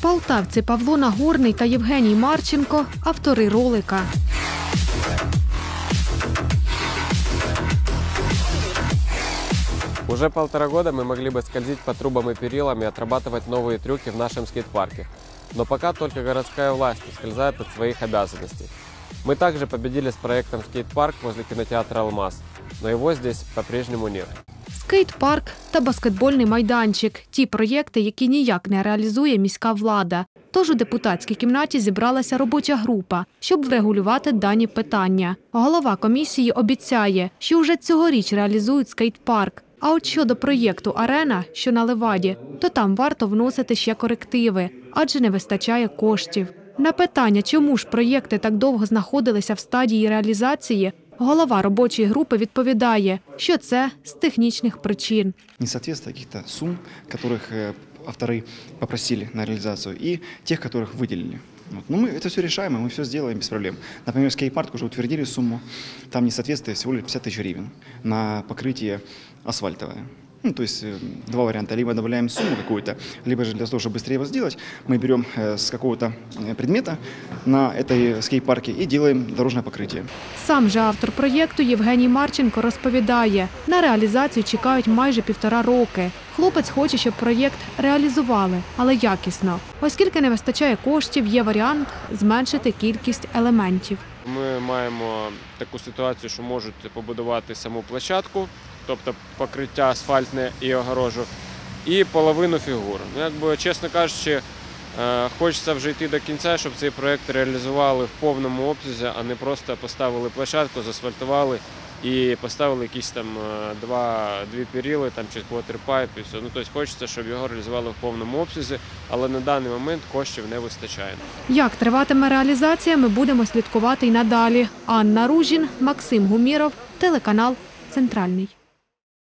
Полтавці Павло Нагорний та Євгеній Марченко – автори ролика. Уже 1,5 года мы могли бы скользить по трубам и перилам и отрабатывать новые трюки в нашем скейт-парке. Но пока только городская власть ускользает от своих обязанностей. Мы также победили с проектом «Скейт-парк» возле кинотеатра «Алмаз», но его здесь по-прежнему нет. Скейт-парк та баскетбольний майданчик – ті проєкти, які ніяк не реалізує міська влада. Тож у депутатській кімнаті зібралася робоча група, щоб врегулювати дані питання. Голова комісії обіцяє, що вже цьогоріч реалізують скейт-парк. А от щодо проєкту «Арена», що на Леваді, то там варто вносити ще корективи, адже не вистачає коштів. На питання, чому ж проєкти так довго знаходилися в стадії реалізації, голова робочої групи відповідає, що це з технічних причин. Несоответствие каких-то сумм, которых авторы попросили на реализацию, и тех, которых выделили. Но мы это все решаем, и мы все сделаем без проблем. Например, скейт-парк уже утвердили сумму, там несоответствие всего лишь 50 тысяч гривен на покрытие асфальтовое. То есть два варианта. Либо добавляем сумму какую-то, либо же для того, чтобы быстрее его сделать, мы берем с какого-то предмета на этой скейт-парке и делаем дорожное покрытие. Сам же автор проєкту Євгеній Марченко розповідає, на реалізацію чекають майже 1,5 роки. Хлопець хоче, щоб проєкт реалізували, але якісно. Оскільки не вистачає коштів, є варіант зменшити кількість елементів. Ми маємо таку ситуацію, що можуть побудувати саму площадку, тобто покриття асфальтне і огорожу, і половину фігур. Чесно кажучи, хочеться вже йти до кінця, щоб цей проєкт реалізували в повному обсязі, а не просто поставили площадку, заасфальтували і поставили якісь там дві перили чи квотерпайп і все. Тобто хочеться, щоб його реалізували в повному обсязі, але на даний момент коштів не вистачає. Як триватиме реалізація, ми будемо слідкувати й надалі. Анна Ружін, Максим Гуміров, телеканал «Центральний».